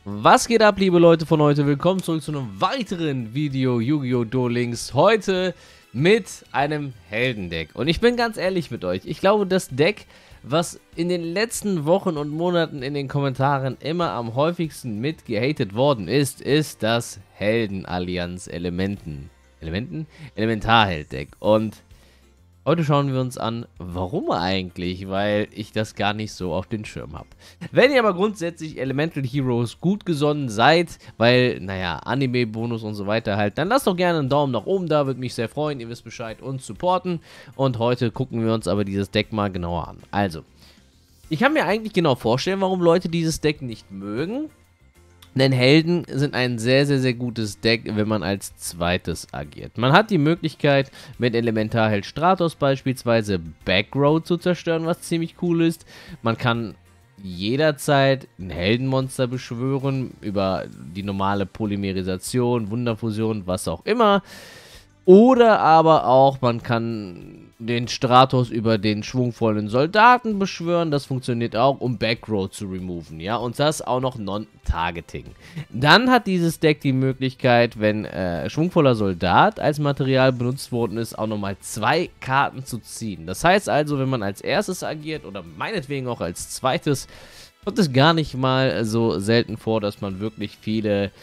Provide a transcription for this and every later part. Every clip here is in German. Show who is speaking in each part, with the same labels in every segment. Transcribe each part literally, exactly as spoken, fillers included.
Speaker 1: Was geht ab, liebe Leute von heute? Willkommen zurück zu einem weiteren Video Yu-Gi-Oh! Duel Links. Heute mit einem Heldendeck. Und ich bin ganz ehrlich mit euch. Ich glaube, das Deck, was in den letzten Wochen und Monaten in den Kommentaren immer am häufigsten mit gehatet worden ist, ist das Heldenallianz Elementen. Elementen? Elementarheld-Deck. Und heute schauen wir uns an, warum eigentlich, weil ich das gar nicht so auf den Schirm habe. Wenn ihr aber grundsätzlich Elemental Heroes gut gesonnen seid, weil, naja, Anime-Bonus und so weiter halt, dann lasst doch gerne einen Daumen nach oben da, würde mich sehr freuen, ihr wisst Bescheid, und supporten. Und heute gucken wir uns aber dieses Deck mal genauer an. Also, ich kann mir eigentlich genau vorstellen, warum Leute dieses Deck nicht mögen. Denn Helden sind ein sehr, sehr, sehr gutes Deck, wenn man als zweites agiert. Man hat die Möglichkeit, mit Elementarheld Stratos beispielsweise Backrow zu zerstören, was ziemlich cool ist. Man kann jederzeit ein Heldenmonster beschwören, über die normale Polymerisation, Wunderfusion, was auch immer. Oder aber auch, man kann den Stratos über den schwungvollen Soldaten beschwören. Das funktioniert auch, um Backrow zu removen, ja. Und das auch noch Non-Targeting. Dann hat dieses Deck die Möglichkeit, wenn äh, schwungvoller Soldat als Material benutzt worden ist, auch nochmal zwei Karten zu ziehen. Das heißt also, wenn man als erstes agiert oder meinetwegen auch als zweites, kommt es gar nicht mal so selten vor, dass man wirklich viele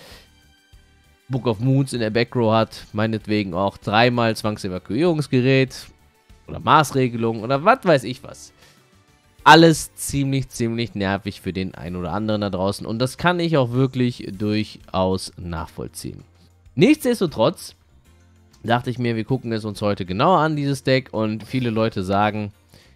Speaker 1: Book of Moons in der Backrow hat, meinetwegen auch dreimal Zwangsevakuierungsgerät oder Maßregelung oder was weiß ich was. Alles ziemlich, ziemlich nervig für den einen oder anderen da draußen und das kann ich auch wirklich durchaus nachvollziehen. Nichtsdestotrotz dachte ich mir, wir gucken es uns heute genauer an, dieses Deck, und viele Leute sagen,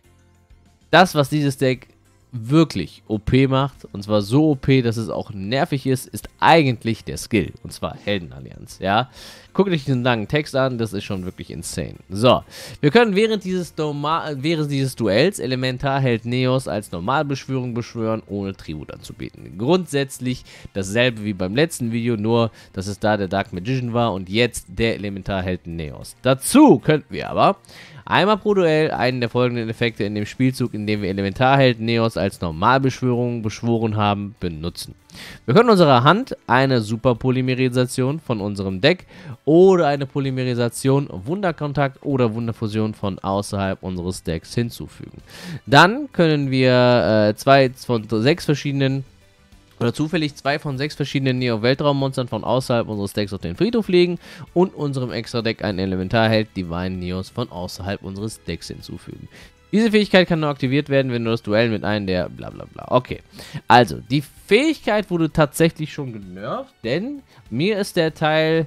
Speaker 1: das, was dieses Deck wirklich O P macht, und zwar so O P, dass es auch nervig ist, ist eigentlich der Skill, und zwar Heldenallianz, ja. Guckt euch diesen langen Text an, das ist schon wirklich insane. So, wir können während dieses, während dieses Duells Elementarheld Neos als Normalbeschwörung beschwören, ohne Tribut anzubieten. Grundsätzlich dasselbe wie beim letzten Video, nur dass es da der Dark Magician war und jetzt der Elementarheld Neos. Dazu könnten wir aber einmal pro Duell einen der folgenden Effekte in dem Spielzug, in dem wir Elementarheld Neos als Normalbeschwörung beschworen haben, benutzen. Wir können unserer Hand eine Superpolymerisation von unserem Deck oder eine Polymerisation, Wunderkontakt oder Wunderfusion von außerhalb unseres Decks hinzufügen. Dann können wir äh, zwei von sechs verschiedenen oder zufällig zwei von sechs verschiedenen Neo-Weltraummonstern von außerhalb unseres Decks auf den Friedhof legen und unserem Extra-Deck einen Elementarheld Divine Neos von außerhalb unseres Decks hinzufügen. Diese Fähigkeit kann nur aktiviert werden, wenn du das Duell mit einem der bla bla bla. Okay, also die Fähigkeit wurde tatsächlich schon genervt, denn mir ist der Teil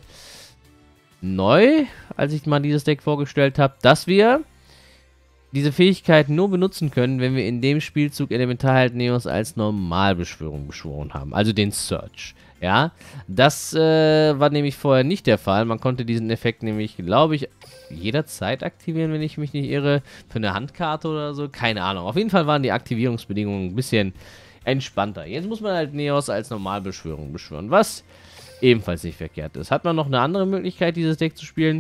Speaker 1: neu, als ich mal dieses Deck vorgestellt habe, dass wir diese Fähigkeit nur benutzen können, wenn wir in dem Spielzug Elementarheld Neos als Normalbeschwörung beschworen haben, also den Search. Ja, das äh, war nämlich vorher nicht der Fall. Man konnte diesen Effekt nämlich, glaube ich, jederzeit aktivieren, wenn ich mich nicht irre, für eine Handkarte oder so. Keine Ahnung. Auf jeden Fall waren die Aktivierungsbedingungen ein bisschen entspannter. Jetzt muss man halt Neos als Normalbeschwörung beschwören, was ebenfalls nicht verkehrt ist. Hat man noch eine andere Möglichkeit, dieses Deck zu spielen?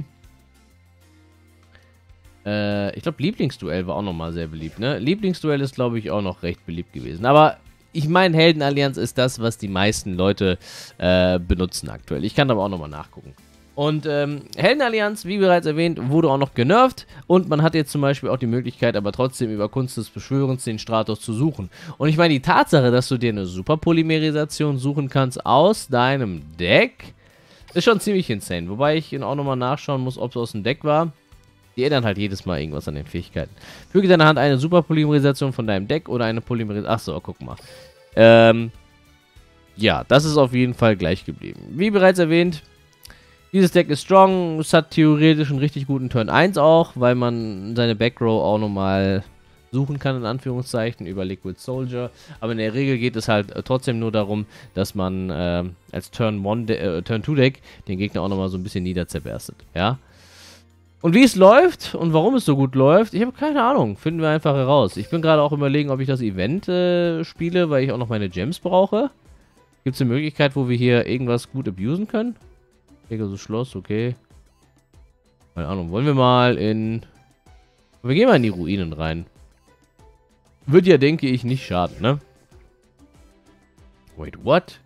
Speaker 1: Äh, ich glaube, Lieblingsduell war auch nochmal sehr beliebt, ne? Lieblingsduell ist, glaube ich, auch noch recht beliebt gewesen. Aber ich meine, Heldenallianz ist das, was die meisten Leute äh, benutzen aktuell. Ich kann aber auch nochmal nachgucken. Und ähm, Heldenallianz, wie bereits erwähnt, wurde auch noch genervt. Und man hat jetzt zum Beispiel auch die Möglichkeit, aber trotzdem über Kunst des Beschwörens den Stratos zu suchen. Und ich meine, die Tatsache, dass du dir eine Superpolymerisation suchen kannst aus deinem Deck, ist schon ziemlich insane. Wobei ich auch nochmal nachschauen muss, ob es aus dem Deck war. Die ändern halt jedes Mal irgendwas an den Fähigkeiten. Füge deiner Hand eine Superpolymerisation von deinem Deck oder eine Polymerisation. Achso, guck mal. Ähm, ja, das ist auf jeden Fall gleich geblieben. Wie bereits erwähnt, dieses Deck ist strong. Es hat theoretisch einen richtig guten Turn eins auch, weil man seine Backrow auch nochmal suchen kann, in Anführungszeichen, über Liquid Soldier. Aber in der Regel geht es halt äh, trotzdem nur darum, dass man äh, als Turn zwei Deck den Gegner auch nochmal so ein bisschen niederzerberstet. Ja. Und wie es läuft und warum es so gut läuft, ich habe keine Ahnung. Finden wir einfach heraus. Ich bin gerade auch überlegen, ob ich das Event äh, spiele, weil ich auch noch meine Gems brauche. Gibt es eine Möglichkeit, wo wir hier irgendwas gut abusen können? Pegasus Schloss, okay. Keine Ahnung. Wollen wir mal in... Wir gehen mal in die Ruinen rein. Wird ja, denke ich, nicht schaden, ne? Wait, what?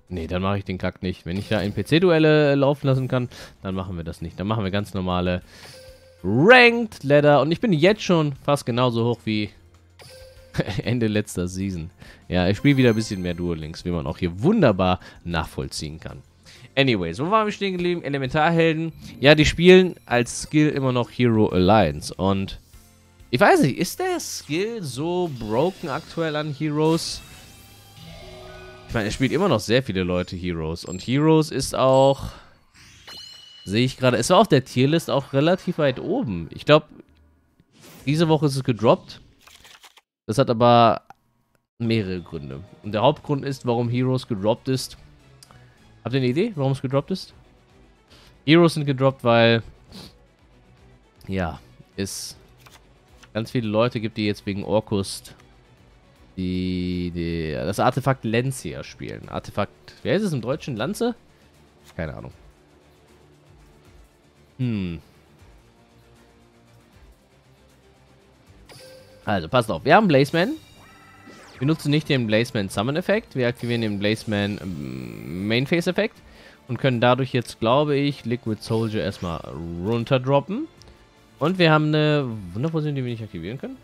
Speaker 1: Nee, dann mache ich den Kack nicht. Wenn ich da N P C-Duelle laufen lassen kann, dann machen wir das nicht. Dann machen wir ganz normale Ranked Ladder. Und ich bin jetzt schon fast genauso hoch wie Ende letzter Season. Ja, ich spiele wieder ein bisschen mehr Duel Links, wie man auch hier wunderbar nachvollziehen kann. Anyways, wo waren wir stehen geblieben? Elementarhelden. Ja, die spielen als Skill immer noch Hero Alliance. Und ich weiß nicht, ist der Skill so broken aktuell an Heroes? Ich meine, es spielt immer noch sehr viele Leute Heroes. Und Heroes ist auch, sehe ich gerade, ist auf der Tierlist auch relativ weit oben. Ich glaube, diese Woche ist es gedroppt. Das hat aber mehrere Gründe. Und der Hauptgrund ist, warum Heroes gedroppt ist. Habt ihr eine Idee, warum es gedroppt ist? Heroes sind gedroppt, weil ja, es ganz viele Leute gibt, die jetzt wegen Orkust die, die das Artefakt Lancia spielen. Artefakt, wer ist es im Deutschen? Lanze? Keine Ahnung. Hm. Also, passt auf. Wir haben Blazeman. Wir nutzen nicht den Blazeman Summon Effekt. Wir aktivieren den Blazeman ähm, Main Phase Effekt. Und können dadurch jetzt, glaube ich, Liquid Soldier erstmal runterdroppen. Und wir haben eine Wunderfusion, die wir nicht aktivieren können.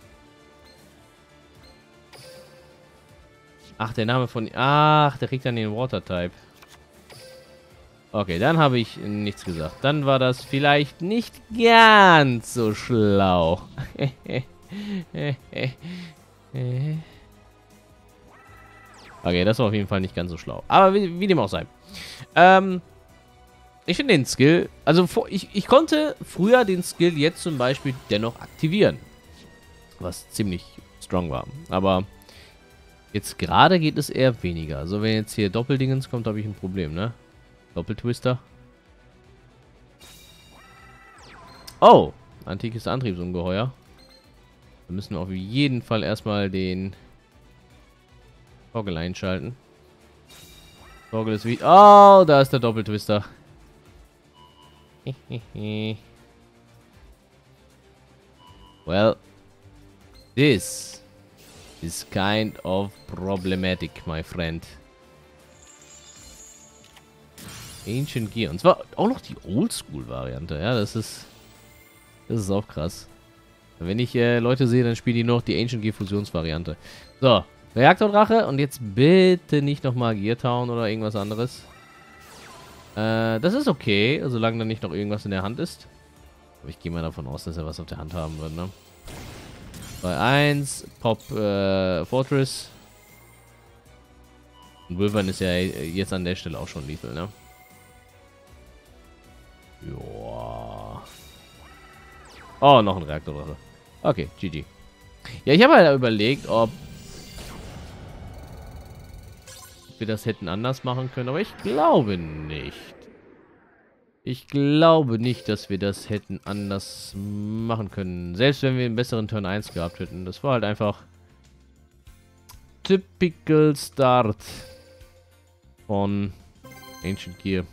Speaker 1: Ach, der Name von... Ach, der kriegt dann den Water-Type. Okay, dann habe ich nichts gesagt. Dann war das vielleicht nicht ganz so schlau. Okay, das war auf jeden Fall nicht ganz so schlau. Aber wie, wie dem auch sei. Ähm, ich finde den Skill... Also, vor, ich, ich konnte früher den Skill jetzt zum Beispiel dennoch aktivieren. Was ziemlich strong war. Aber... Jetzt gerade geht es eher weniger. Also wenn jetzt hier Doppeldingens kommt, habe ich ein Problem, ne? Doppeltwister. Oh! Antikes Antriebsungeheuer. Da müssen wir auf jeden Fall erstmal den Toggle einschalten. Toggle ist wie... Oh, da ist der Doppeltwister. Well, this is kind of problematic, my friend. Ancient Gear. Und zwar auch noch die Oldschool-Variante. Ja, das ist... Das ist auch krass. Wenn ich äh, Leute sehe, dann spielen die noch die Ancient Gear Fusionsvariante. So, Reaktordrache. Und jetzt bitte nicht nochmal Gear Town oder irgendwas anderes. Äh, das ist okay, solange da nicht noch irgendwas in der Hand ist. Aber ich gehe mal davon aus, dass er was auf der Hand haben wird, ne? Bei eins, Pop äh, Fortress. Und Wyvern ist ja jetzt an der Stelle auch schon lethal, ne? Joa. Oh, noch ein Reaktordrache. Okay, G G. Ja, ich habe halt überlegt, ob wir das hätten anders machen können, aber ich glaube nicht. Ich glaube nicht, dass wir das hätten anders machen können. Selbst wenn wir einen besseren Turn eins gehabt hätten. Das war halt einfach typical Start von Ancient Gear.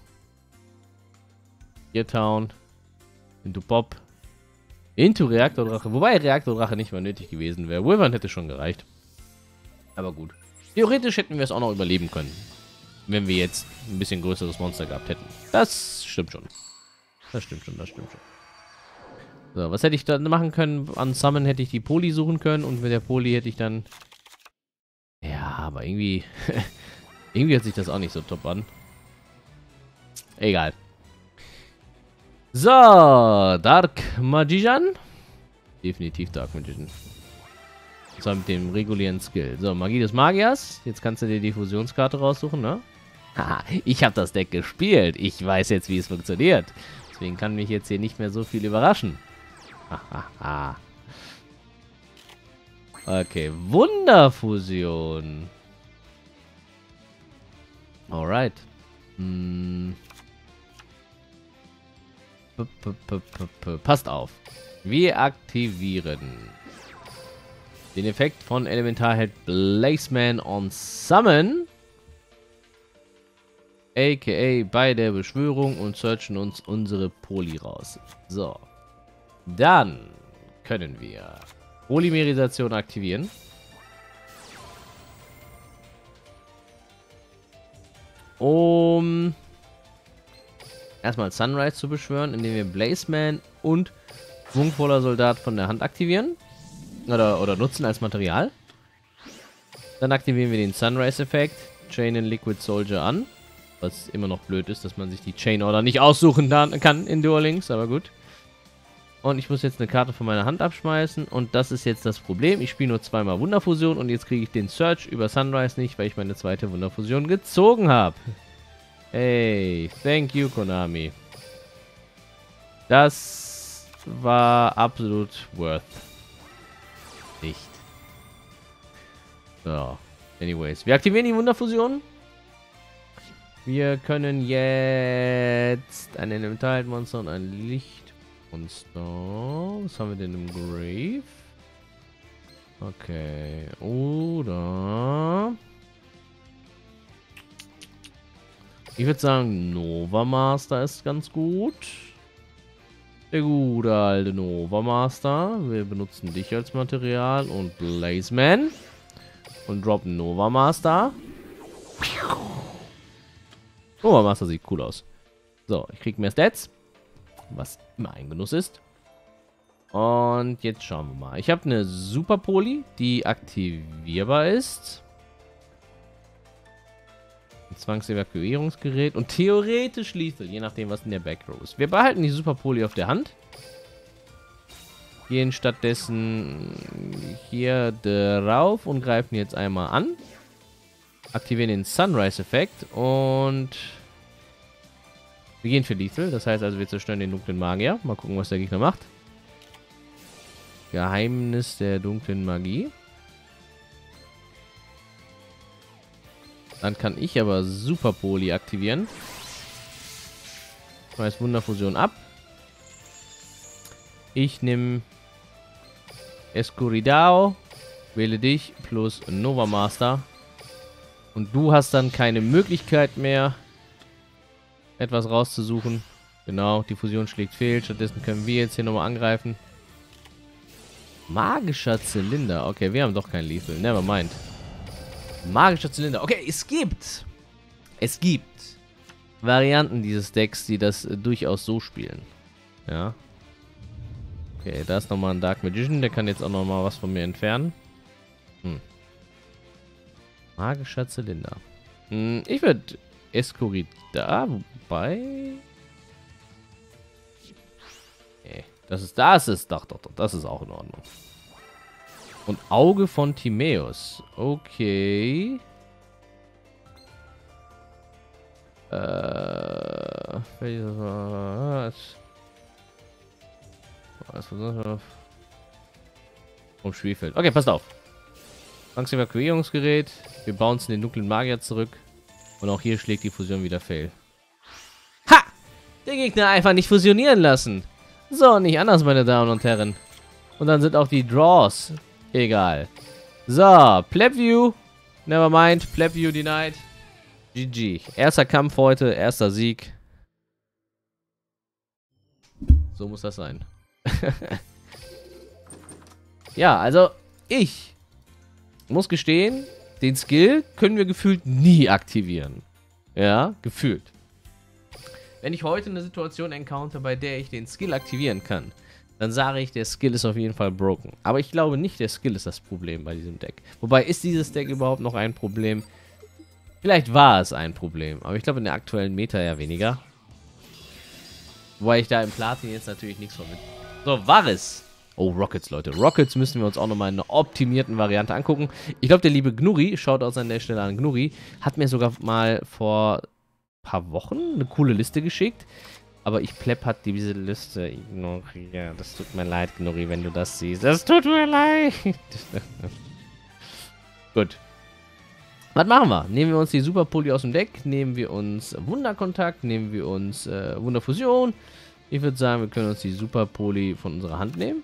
Speaker 1: Gear Town. Into Pop. Into Reaktordrache. Wobei Reaktordrache nicht mal nötig gewesen wäre. Wyvern hätte schon gereicht. Aber gut. Theoretisch hätten wir es auch noch überleben können. Wenn wir jetzt ein bisschen größeres Monster gehabt hätten. Das stimmt schon. Das stimmt schon, das stimmt schon. So, was hätte ich dann machen können? An Summon hätte ich die Poli suchen können. Und mit der Poli hätte ich dann... Ja, aber irgendwie... irgendwie hört sich das auch nicht so top an. Egal. So, Dark Magician. Definitiv Dark Magician. Und zwar mit dem regulären Skill. So, Magie des Magiers. Jetzt kannst du dir die Fusionskarte raussuchen, ne? Haha, ich habe das Deck gespielt. Ich weiß jetzt, wie es funktioniert. Deswegen kann mich jetzt hier nicht mehr so viel überraschen. Hahaha. Okay, Wunderfusion. Alright. Hm. P -p -p -p -p Passt auf. Wir aktivieren den Effekt von Elementarheld Blazeman on Summon. A K A bei der Beschwörung und searchen uns unsere Poli raus. So. Dann können wir Polymerisation aktivieren. um erstmal Sunrise zu beschwören, indem wir Blazeman und schwungvoller Soldat von der Hand aktivieren. Oder, oder nutzen als Material. Dann aktivieren wir den Sunrise-Effekt, Chainen Liquid Soldier an. Was immer noch blöd ist, dass man sich die Chain Order nicht aussuchen kann in Duel Links, aber gut. Und ich muss jetzt eine Karte von meiner Hand abschmeißen. Und das ist jetzt das Problem. Ich spiele nur zweimal Wunderfusion und jetzt kriege ich den Search über Sunrise nicht, weil ich meine zweite Wunderfusion gezogen habe. Hey, thank you, Konami. Das war absolut worth. Nicht. So, anyways. Wir aktivieren die Wunderfusion. Wir können jetzt ein Elementalmonster und ein Lichtmonster. Was haben wir denn im Grave? Okay. Oder... Ich würde sagen, Nova Master ist ganz gut. Der gute alte Nova Master. Wir benutzen dich als Material und Blazeman. Und droppen Nova Master. Nova Master sieht cool aus. So, ich kriege mehr Stats. Was immer ein Genuss ist. Und jetzt schauen wir mal. Ich habe eine Super Poli, die aktivierbar ist. Ein Zwangsevakuierungsgerät und theoretisch Lethal, je nachdem, was in der Backrow ist. Wir behalten die Super Poli auf der Hand. Gehen stattdessen hier drauf und greifen jetzt einmal an. Aktivieren den Sunrise-Effekt und wir gehen für Lethal. Das heißt also, wir zerstören den dunklen Magier. Mal gucken, was der Gegner macht. Geheimnis der dunklen Magie. Dann kann ich aber Super Poli aktivieren. Schmeiß Wunderfusion ab. Ich nehme Escuridao, wähle dich plus Nova Master. Und du hast dann keine Möglichkeit mehr, etwas rauszusuchen. Genau, die Fusion schlägt fehl. Stattdessen können wir jetzt hier nochmal angreifen. Magischer Zylinder. Okay, wir haben doch kein Lethal. Never mind. Magischer Zylinder. Okay, es gibt. Es gibt Varianten dieses Decks, die das äh, durchaus so spielen. Ja. Okay, da ist nochmal ein Dark Magician. Der kann jetzt auch nochmal was von mir entfernen. Hm. Magischer Zylinder. Hm, ich würde Escurida, wobei... Nee, das ist, das ist, doch, doch, doch, das ist auch in Ordnung. Und Auge von Timaeus. Okay. Äh... Was? Was war vom Spielfeld. Okay, passt auf. Zwangsevakuierungsgerät. Wir bouncen den dunklen Magier zurück. Und auch hier schlägt die Fusion wieder fail. Ha! Den Gegner einfach nicht fusionieren lassen. So, nicht anders, meine Damen und Herren. Und dann sind auch die Draws egal. So, Plebview. Nevermind. Plebview denied. G G. Erster Kampf heute. Erster Sieg. So muss das sein. Ja, also ich muss gestehen, den Skill können wir gefühlt nie aktivieren. Ja, gefühlt. Wenn ich heute eine Situation encounter, bei der ich den Skill aktivieren kann, dann sage ich, der Skill ist auf jeden Fall broken. Aber ich glaube nicht, der Skill ist das Problem bei diesem Deck. Wobei, ist dieses Deck überhaupt noch ein Problem? Vielleicht war es ein Problem, aber ich glaube in der aktuellen Meta ja weniger. Wobei ich da im Platin jetzt natürlich nichts von mit. So, war es. Oh, Rockets, Leute. Rockets müssen wir uns auch nochmal in einer optimierten Variante angucken. Ich glaube, der liebe Gnuri, schaut aus an der Stelle an Gnuri, hat mir sogar mal vor ein paar Wochen eine coole Liste geschickt. Aber ich Pleb hat diese Liste ignoriert. Das tut mir leid, Gnuri, wenn du das siehst. Das tut mir leid. Gut. Was machen wir? Nehmen wir uns die Super Poli aus dem Deck, nehmen wir uns Wunderkontakt, nehmen wir uns äh, Wunderfusion. Ich würde sagen, wir können uns die Super Poli von unserer Hand nehmen.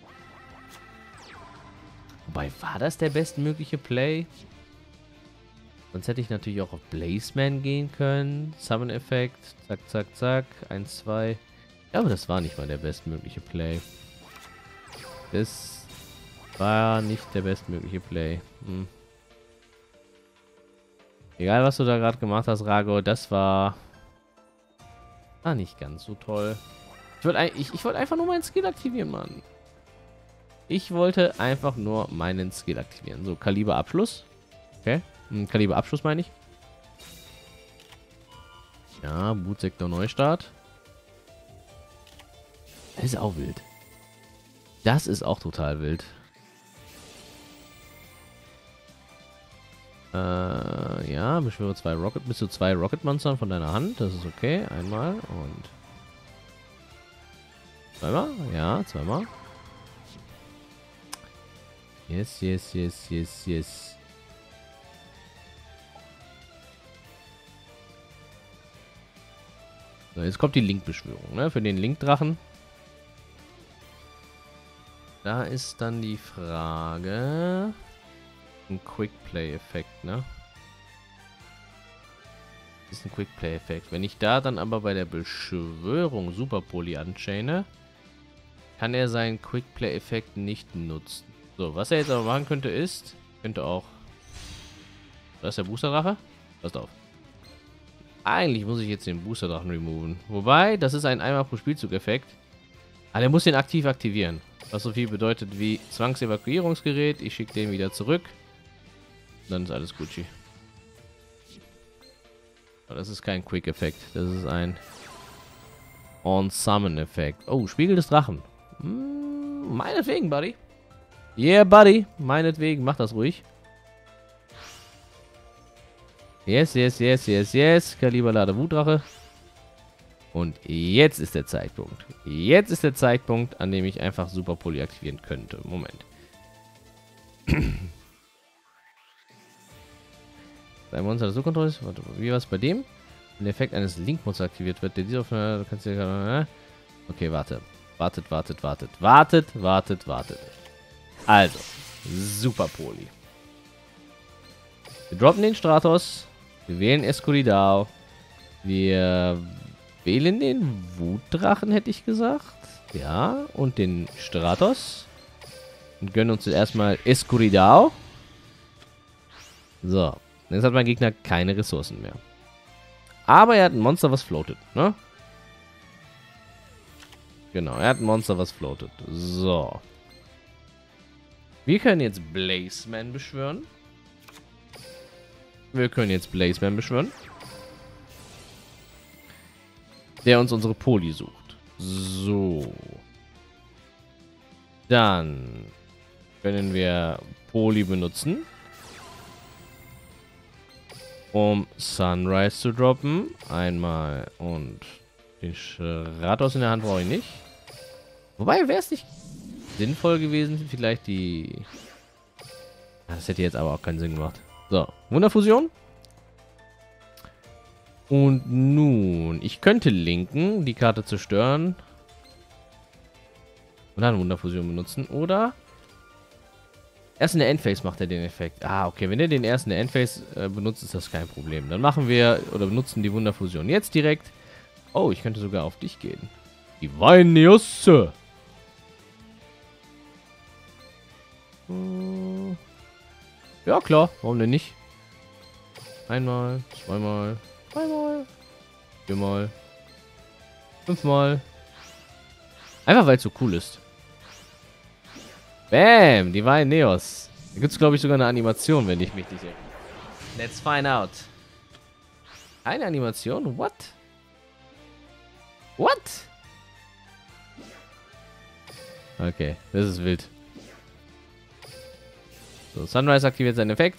Speaker 1: Wobei, war das der bestmögliche Play? Sonst hätte ich natürlich auch auf Blazeman gehen können. Summon-Effekt. Zack, zack, zack. eins, zwei. Ja, aber das war nicht mal der bestmögliche Play. Das war nicht der bestmögliche Play. Hm. Egal, was du da gerade gemacht hast, Rago, das war... Ah, nicht ganz so toll. Ich wollte ich, ich wollt einfach nur meinen Skill aktivieren, Mann. Ich wollte einfach nur meinen Skill aktivieren. So, Kaliberabschluss. Okay. Hm, Kaliberabschluss meine ich. Ja, Bootsektor Neustart. Das ist auch wild. Das ist auch total wild. Äh, ja, beschwöre zwei Rocket, bis zu zwei Rocket-Monstern von deiner Hand. Das ist okay. Einmal und zweimal. Ja, zweimal. Yes, yes, yes, yes, yes. So, jetzt kommt die Link-Beschwörung, ne? Für den Link-Drachen. Da ist dann die Frage... Ein Quick-Play-Effekt, ne? Das ist ein Quick-Play-Effekt. Wenn ich da dann aber bei der Beschwörung Super Poly anchaine, kann er seinen Quick-Play-Effekt nicht nutzen. So, was er jetzt aber machen könnte ist, könnte auch... Da ist der Booster-Drache. Passt auf. Eigentlich muss ich jetzt den Booster-Drachen removen. Wobei, das ist ein einmal pro Spielzug-Effekt. Aber der muss den aktiv aktivieren. Was so viel bedeutet wie Zwangsevakuierungsgerät. Ich schicke den wieder zurück. Dann ist alles Gucci. Aber das ist kein Quick-Effekt. Das ist ein On-Summon-Effekt. Oh, Spiegel des Drachen. Hm, meinetwegen, Buddy. Yeah, Buddy. Meinetwegen. Mach das ruhig. Yes, yes, yes, yes, yes. Kaliberlade Wutdrache. Und jetzt ist der Zeitpunkt. Jetzt ist der Zeitpunkt, an dem ich einfach Super Poly aktivieren könnte. Moment. Ein Monster, das so kontrolliert ist. Warte, wie war es bei dem? Wenn der Effekt eines Link-Monsters aktiviert wird, der dieser auf einer... Du kannst ja... Okay, warte. Wartet, wartet, wartet. Wartet, wartet, wartet. Also, Super Poly. Wir droppen den Stratos. Wir wählen Escuridao. Wir wählen den Wutdrachen, hätte ich gesagt. Ja, und den Stratos. Und gönnen uns jetzt erstmal Escuridao. So. Jetzt hat mein Gegner keine Ressourcen mehr. Aber er hat ein Monster, was floatet, ne? Genau, er hat ein Monster, was floatet. So. Wir können jetzt Blazeman beschwören. Wir können jetzt Blazeman beschwören. Der uns unsere Poly sucht. So. Dann können wir Poly benutzen, um Sunrise zu droppen. Einmal und den Stratos in der Hand brauche ich nicht. Wobei, wäre es nicht sinnvoll gewesen, vielleicht die... Das hätte jetzt aber auch keinen Sinn gemacht. So, Wunderfusion. Und nun, ich könnte linken, die Karte zerstören. Und dann Wunderfusion benutzen. Oder erst in der Endphase macht er den Effekt. Ah, okay. Wenn er den erst in der Endphase äh, benutzt, ist das kein Problem. Dann machen wir oder benutzen die Wunderfusion jetzt direkt. Oh, ich könnte sogar auf dich gehen. Divine Neos. Hm. Ja, klar. Warum denn nicht? Einmal, zweimal, dreimal, viermal, fünfmal. Einfach weil es so cool ist. Bam, Divine Neos. Da gibt es, glaube ich, sogar eine Animation, wenn ich mich nicht erinnere. Let's find out. Eine Animation? What? What? Okay, das ist wild. So, Sunrise aktiviert seinen Effekt.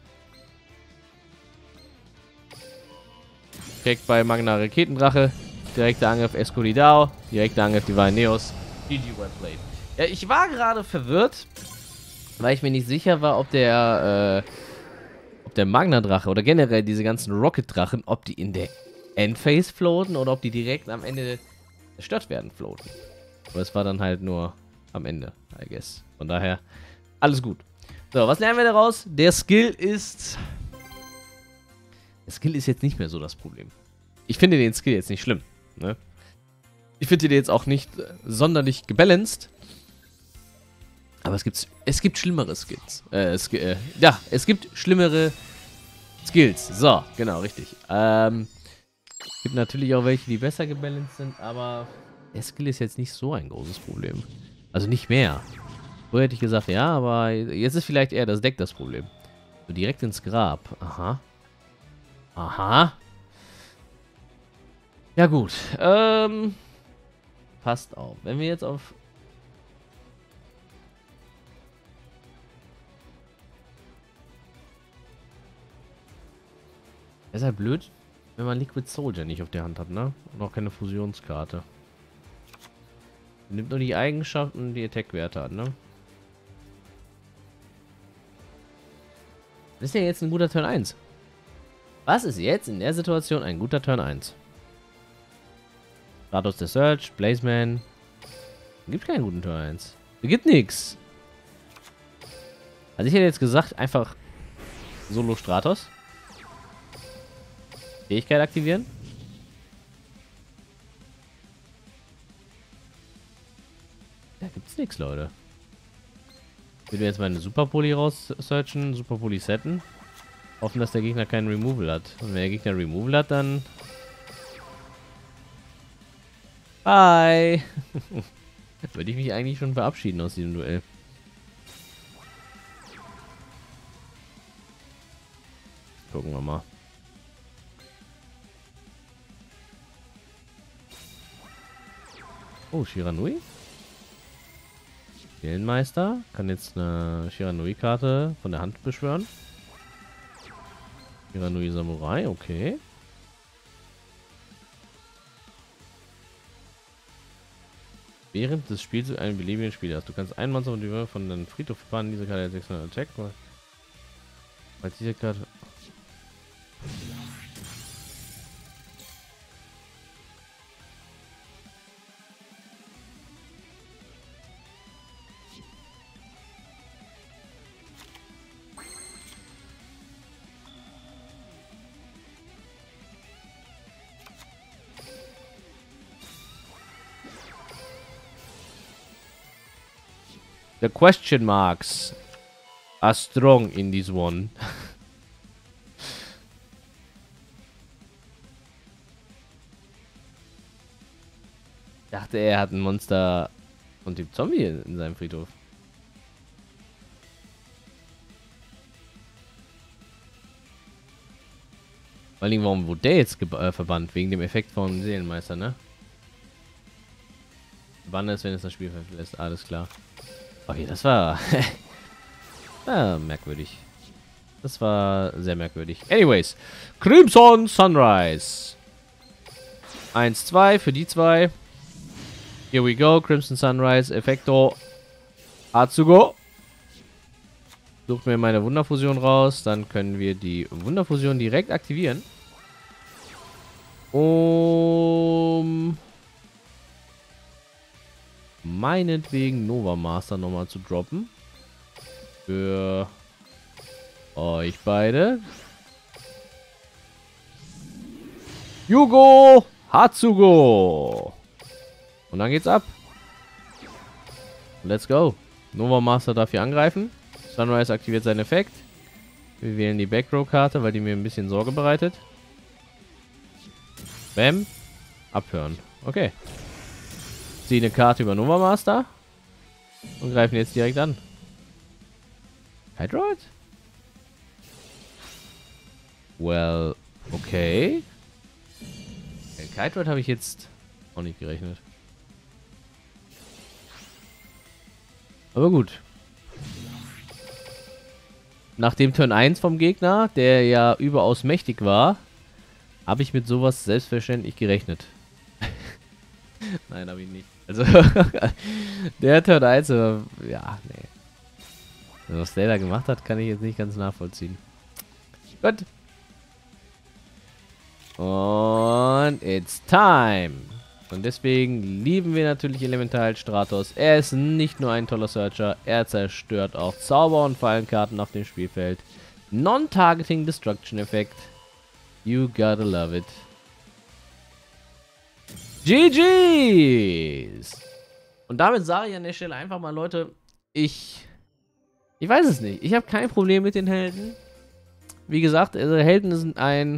Speaker 1: Effekt bei Magna Raketendrache. Direkter Angriff Escuridao. Direkter Angriff Divine Neos. G G well played. Ja, ich war gerade verwirrt, weil ich mir nicht sicher war, ob der, äh, ob der Magna-Drache oder generell diese ganzen Rocket-Drachen, ob die in der Endphase floaten oder ob die direkt am Ende zerstört werden floaten. Aber es war dann halt nur am Ende, I guess. Von daher, alles gut. So, was lernen wir daraus? Der Skill ist... Der Skill ist jetzt nicht mehr so das Problem. Ich finde den Skill jetzt nicht schlimm, ne? Ich finde den jetzt auch nicht sonderlich gebalanced. Aber es gibt, es gibt schlimmere Skills. Äh, Sk äh, ja, es gibt schlimmere Skills. So, genau, richtig. Ähm, gibt natürlich auch welche, die besser gebalanced sind, aber der Skill ist jetzt nicht so ein großes Problem. Also nicht mehr. So hätte ich gesagt, ja, aber jetzt ist vielleicht eher das Deck das Problem. So direkt ins Grab. Aha. Aha. Ja gut. Ähm, passt auf. Wenn wir jetzt auf... ist halt blöd, wenn man Liquid Soldier nicht auf der Hand hat, ne? Und auch keine Fusionskarte. Nimmt nur die Eigenschaften und die Attack-Werte an, ne? Das ist ja jetzt ein guter Turn eins. Was ist jetzt in der Situation ein guter Turn eins? Stratos der Search, Blazeman. Gibt keinen guten Turn eins. Gibt nichts. Also ich hätte jetzt gesagt, einfach Solo Stratos. Fähigkeit aktivieren. Da gibt's nichts, Leute. Ich würde jetzt meine Superpoli raus-searchen, Superpoli setten. Hoffen, dass der Gegner keinen Removal hat. Und wenn der Gegner Removal hat, dann... Bye! Würde ich mich eigentlich schon verabschieden aus diesem Duell. Gucken wir mal. Oh, Shiranui? Seelenmeister kann jetzt eine Shiranui-Karte von der Hand beschwören. Shiranui Samurai, okay. Während des Spiels einen beliebigen Spieler hast. Du kannst ein Monster von deinem Friedhof fahren. Diese Karte hat sechshundert Attack. Weil diese Karte... The question marks are strong in this one. Ich dachte, er hat ein Monster und den Zombie in seinem Friedhof. Vor allem, warum wurde der jetzt äh, verbannt? Wegen dem Effekt von Seelenmeister, ne? Wann ist, wenn es das Spiel verlässt? Alles klar. Okay, das war ah, merkwürdig. Das war sehr merkwürdig. Anyways, Crimson Sunrise. eins, zwei für die zwei. Here we go. Crimson Sunrise, Effektor. Atsugo. Sucht mir meine Wunderfusion raus. Dann können wir die Wunderfusion direkt aktivieren. Um... meinetwegen Nova Master nochmal zu droppen. Für euch beide. Yugo Hatsugo. Und dann geht's ab. Let's go. Nova Master darf hier angreifen. Sunrise aktiviert seinen Effekt. Wir wählen die Backrow-Karte, weil die mir ein bisschen Sorge bereitet. Bam. Abhören. Okay. Ziehen eine Karte über Nova Master und greifen jetzt direkt an. Hydroid? Well, okay. Hydroid habe ich jetzt auch nicht gerechnet. Aber gut. Nach dem Turn eins vom Gegner, der ja überaus mächtig war, habe ich mit sowas selbstverständlich gerechnet. Nein, habe ich nicht. Also, der Turn eins, ja, nee. Was der da gemacht hat, kann ich jetzt nicht ganz nachvollziehen. Gut. Und it's time. Und deswegen lieben wir natürlich Elemental Stratos. Er ist nicht nur ein toller Searcher, er zerstört auch Zauber- und Fallenkarten auf dem Spielfeld. Non-Targeting Destruction Effekt. You gotta love it. G G's! Und damit sage ich an der Stelle einfach mal, Leute, ich... Ich weiß es nicht. Ich habe kein Problem mit den Helden. Wie gesagt, also Helden sind ein...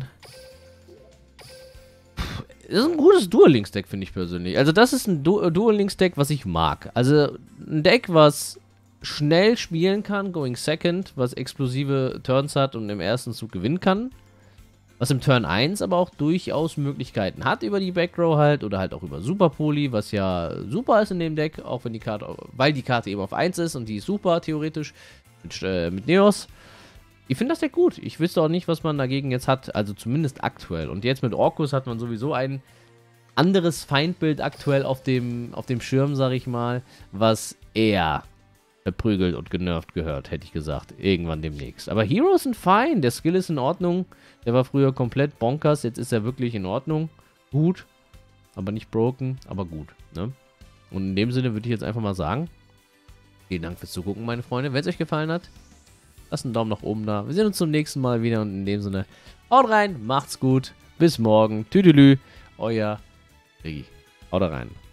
Speaker 1: Das ist ein gutes Duel-Links-Deck, finde ich persönlich. Also das ist ein du Duel-Links-Deck, was ich mag. Also ein Deck, was schnell spielen kann, going second, was explosive Turns hat und im ersten Zug gewinnen kann. Was im Turn eins aber auch durchaus Möglichkeiten hat über die Backrow halt oder halt auch über Super Poly, was ja super ist in dem Deck, auch wenn die Karte, weil die Karte eben auf eins ist und die ist super theoretisch mit, äh, mit Neos. Ich finde das Deck gut. Ich wüsste auch nicht, was man dagegen jetzt hat, also zumindest aktuell. Und jetzt mit Orcus hat man sowieso ein anderes Feindbild aktuell auf dem, auf dem Schirm, sag ich mal, was eher verprügelt und genervt gehört, hätte ich gesagt. Irgendwann demnächst. Aber Heroes sind fein. Der Skill ist in Ordnung. Der war früher komplett bonkers. Jetzt ist er wirklich in Ordnung. Gut. Aber nicht broken. Aber gut. Ne? Und in dem Sinne würde ich jetzt einfach mal sagen, vielen Dank fürs Zugucken, meine Freunde. Wenn es euch gefallen hat, lasst einen Daumen nach oben da. Wir sehen uns zum nächsten Mal wieder. Und in dem Sinne, haut rein. Macht's gut. Bis morgen. Tüdelü. Euer Rigi. Haut rein.